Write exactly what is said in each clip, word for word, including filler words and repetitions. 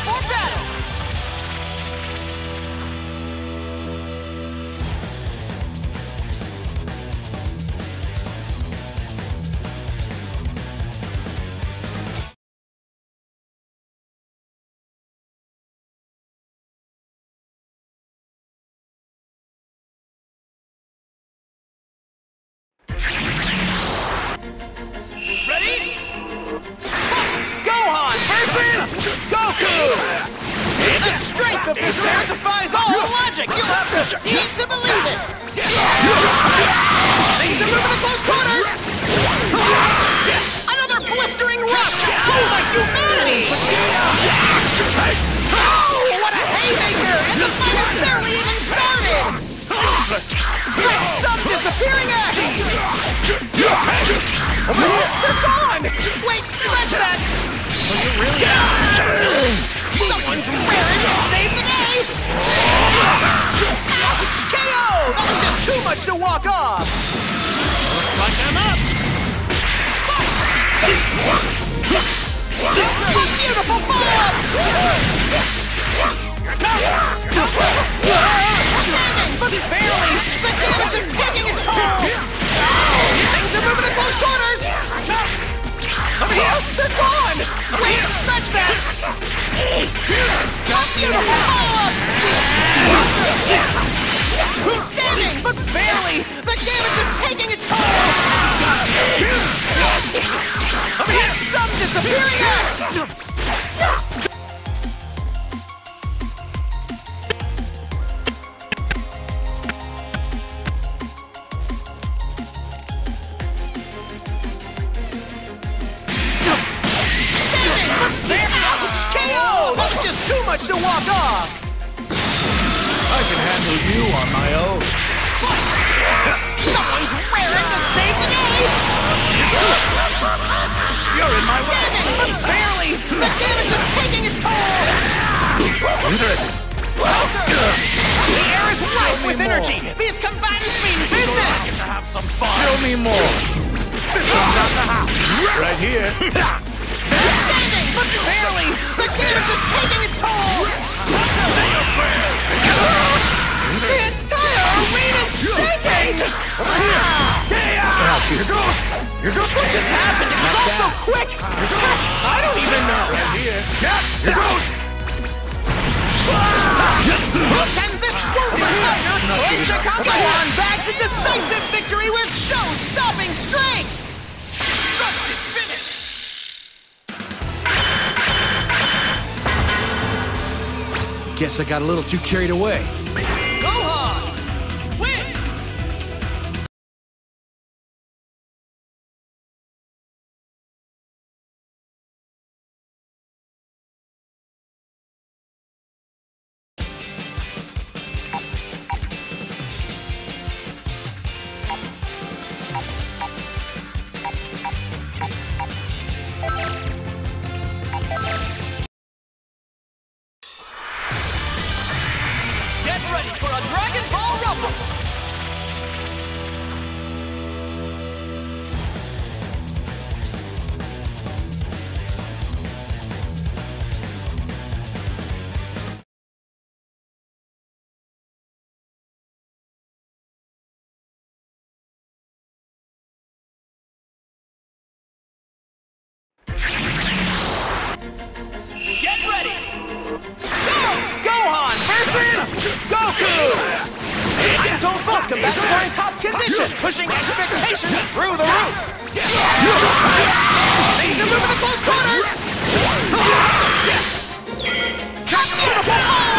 for battle! Ready? Gohan versus Goku! The strength of this pair defies all logic! You'll have to see it to believe it! Things are moving to close quarters! Another blistering rush! Oh, my humanity! Oh, what a haymaker! And the fight has barely even started! That's some disappearing action! They're gone! Wait, stretch that! So you really... Someone's raring to save the day! Ouch! K O! That was just too much to walk off! Looks like I'm up! A beautiful follow-up! Standing, but barely! The damage is taking its toll! Things are moving to close quarters! Over here! They're gone! Wait, stretch that! A beautiful follow-up! Standing, but barely! The damage is taking its toll! Over here! Some disappearing act! Too much to walk off! I can handle you on my own. Someone's raring to save the day! You're in my Standing, but barely! The damage is taking its toll! Interesting. The air is rife with energy! These combatants mean business! To have some fun. Show me more. This one's out the house. Right here. Standing, but barely! The damage is taking its toll! Say your prayers. The entire arena's shaking! Here goes. Here goes. What just happened? It was all so quick! I don't even know! Right here. Yeah. Here goes. Can this warrior fighter claim Chicago on bags a decisive victory with show-stopping strength? Destructive finish! Guess I got a little too carried away. Gohan! Win! Get ready for a Dragon Ball Rumble! Get ready! Go! Gohan versus Goku! I'm told both combatants are in top condition, pushing expectations through the roof. Things are moving to close quarters. Beautiful ball!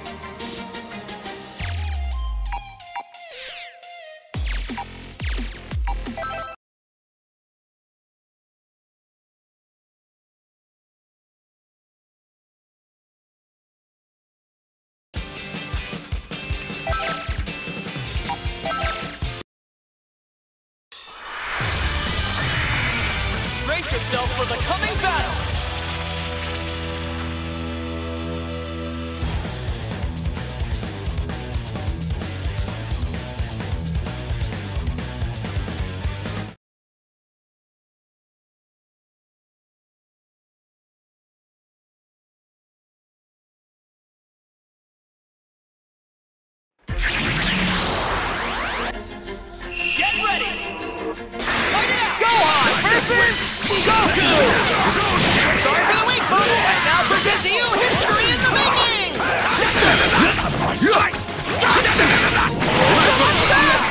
Brace yourself for the coming battle! Sorry for the wait, folks. I now present to you history in the making. My sight! Too much fast.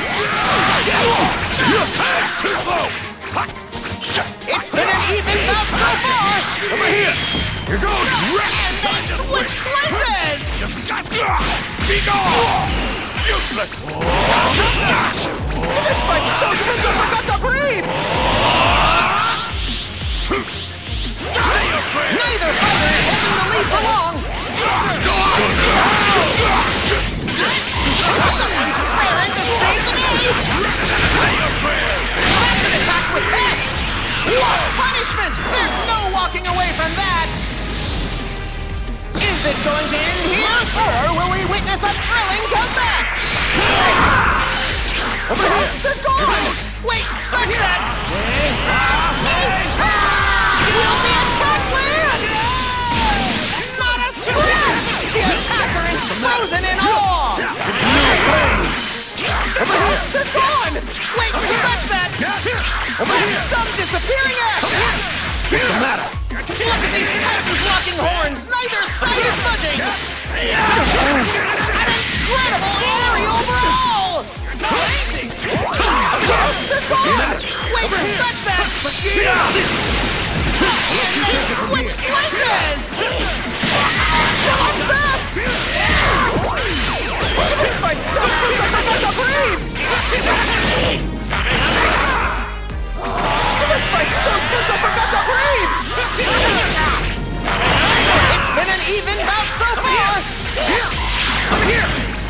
Too slow! It's been an even bout so far. Over here! Here goes! And they switch places. Be gone! Useless! This fight's so tense I forgot to breathe. Neither fighter is holding the lead for long. Someone's raring to save the day. That's an attack with heft. What punishment! There's no walking away from that. Is it going to end here, or will we witness a thrilling comeback? Over here! They're gone! Wait, scratch that! Will the attack land? Not a scratch! The attacker is frozen in awe! Over here! They're gone! Wait, scratch that! That's some disappearing act! What's the matter? Look at these titans locking horns! Neither side is budging! An incredible aerial brawl! Amazing! They're gone! Wait, scratch that! And they switch places! Someone's fast! This fight's so tense I forgot to breathe! This fight's so tense I forgot to breathe! It's been an even bout so far! Over here!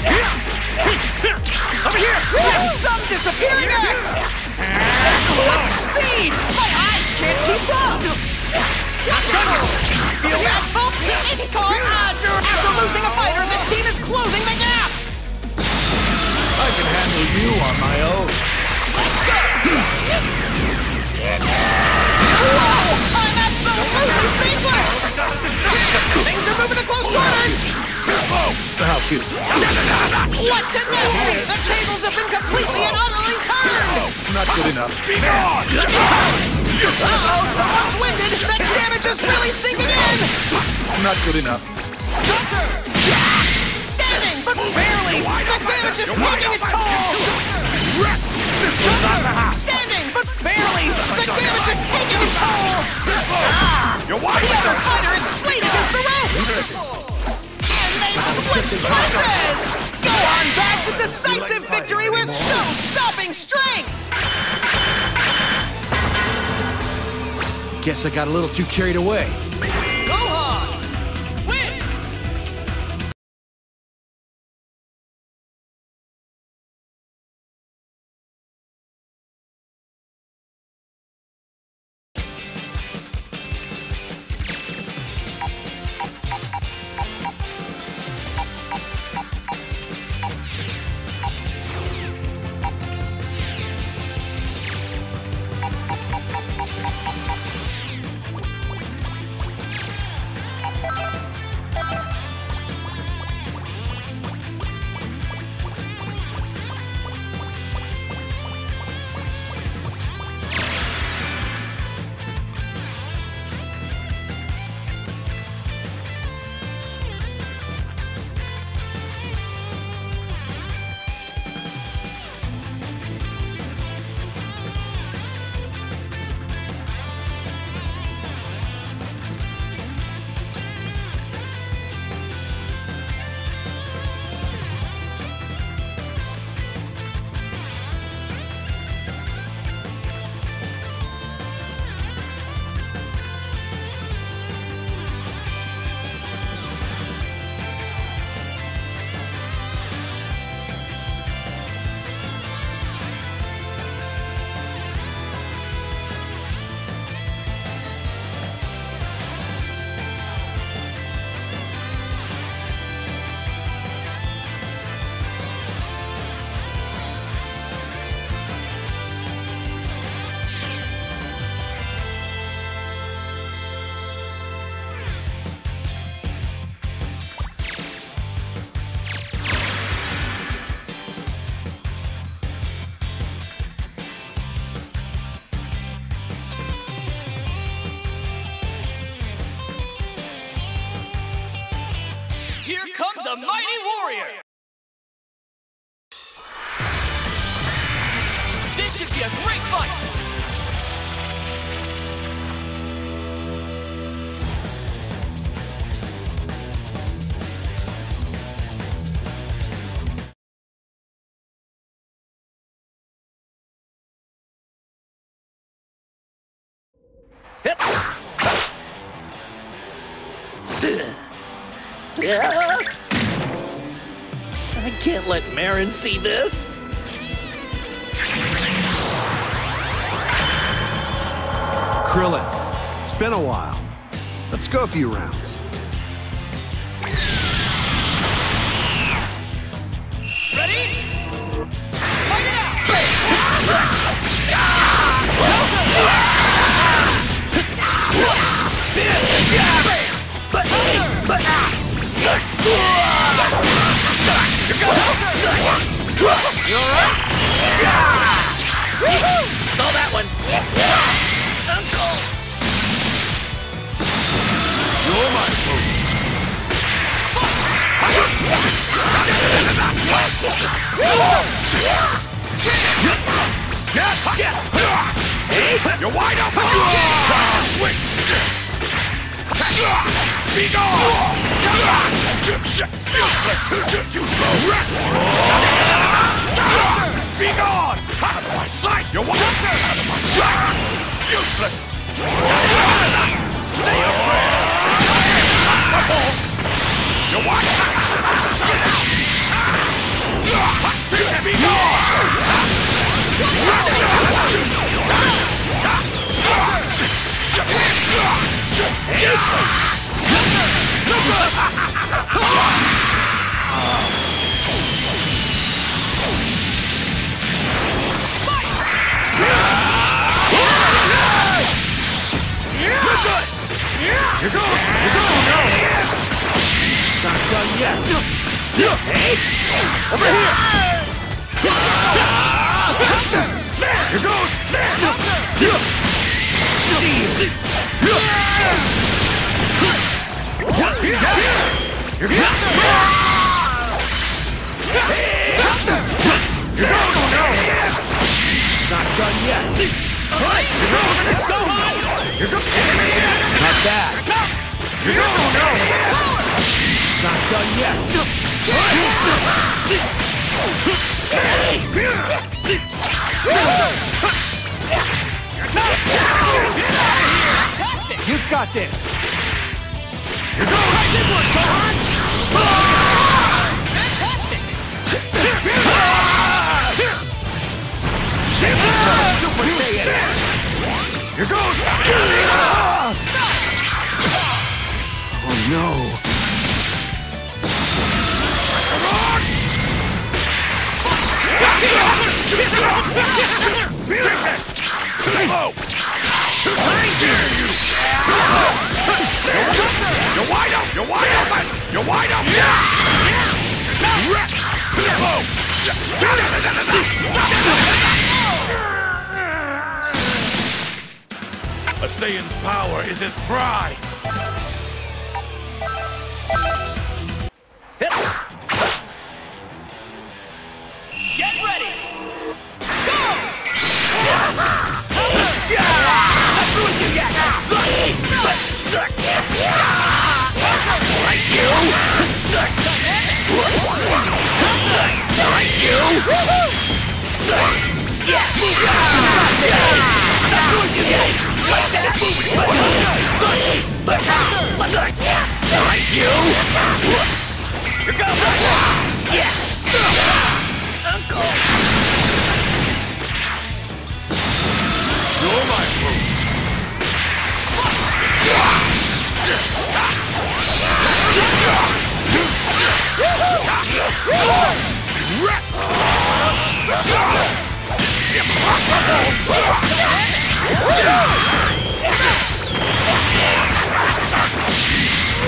Over here! That's some disappearing act! What speed! My eyes can't keep up! Feel that, folks? It's called Odger! After losing a fighter, this team is closing the gap! I can handle you on my own. Whoa! I'm absolutely speechless! Things are moving to close quarters! How cute. What tenacity! The tables have been completely and utterly turned! Not good enough. Be gone! Uh-oh, someone's winded! That damage is really sinking in! Not good enough. Standing, but barely! The damage is taking its toll! Standing, but barely! The damage is taking its toll! You're The watching. other fighter is splayed against the ropes! And they switch places! Go on back to decisive victory with show-stopping strength! Guess I got a little too carried away. Gohan! Win! Here comes a mighty warrior! This should be a great fight! I can't let Marin see this. Krillin, it's been a while. Let's go a few rounds. Ready? Fight it out! You alright? Saw that one. Uncle! You're my fool. You're wide open! Try to switch! Be gone! Too slow! Be gone! Out of my sight! You're wide open! Out of my sight! Useless! Say your prayers! Impossible! You're wide open! Be gone! Here goes! Here goes! No! Not done yet. Hey! Over here! Here goes! Shield! Here goes! Here goes! No! Not done yet. Here goes! Here goes! Not bad. Here goes! No! Not done yet. Fantastic! You got this. Here goes! Try this one, Gohan! Fantastic! Super Saiyan. Here goes! Oh no. Take this! Too slow! Too kind here, you! Too slow! You're wide open! You're wide open! You're wide open! Too slow! A Saiyan's power is his pride! Get ready! Go! Let's do it together. Like you. Like you. Yeah. Let's do it together. Like you. Here goes. Yeah. Uncle. You're my fool! Impossible!